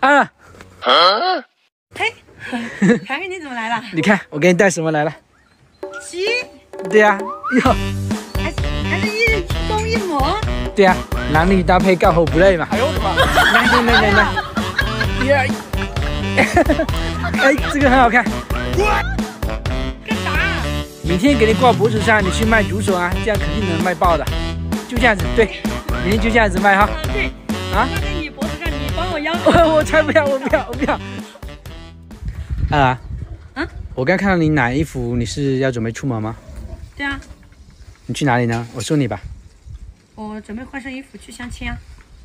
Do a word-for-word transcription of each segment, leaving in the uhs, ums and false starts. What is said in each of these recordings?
啊！ 嘿，凯凯你怎么来了？ 你看我给你带什么来了？ 鸡？ 对呀、啊，哟， 还是还是一公一母？ 对呀、啊，男女搭配干活不累嘛。哎呦我的妈！来来来来来，第二，哎，这个很好看。 干啥？ 明天给你挂脖子上，你去卖竹笋啊，这样肯定能卖爆的。就这样子，对，明天就这样子卖哈。 啊，对。 啊？ 挂在你脖子上，你帮我腰。 我才不要，我不要，我不要。啊？ 嗯？ 我刚看到你拿衣服，你是要准备出门吗？ 对啊。 你去哪里呢？我送你吧。 我准备换身衣服去相亲啊。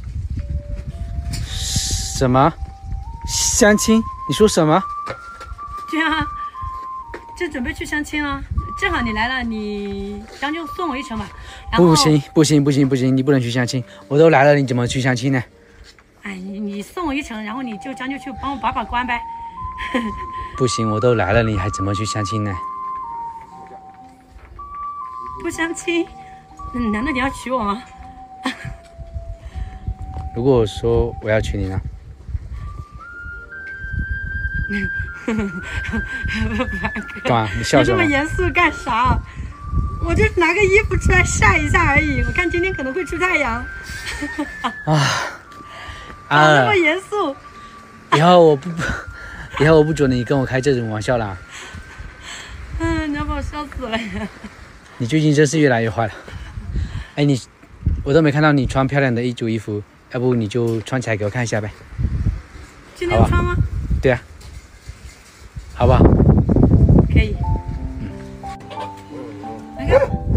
什么？相亲？你说什么？ 对啊，就准备去相亲了。正好你来了，你将就送我一程吧。 不行不行不行不行，你不能去相亲。我都来了，你怎么去相亲呢？ 哎，你你送我一程，然后你就将就去帮我把把关呗。 不行，我都来了，你还怎么去相亲呢？ 不相亲？难道你要娶我吗？ 如果我说我要娶你呢？干嘛？你笑什么？ 你这么严肃干啥？我就拿个衣服出来晒一下而已。我看今天可能会出太阳。 啊啊！那么严肃。 以后我不，以后我不准你跟我开这种玩笑啦。 嗯，你要把我笑死了。 你最近真是越来越坏了。哎，你，我都没看到你穿漂亮的一组衣服，要不你就穿起来给我看一下呗？ 今天穿吗？ 对啊。好不好？ 可以。嗯。来看。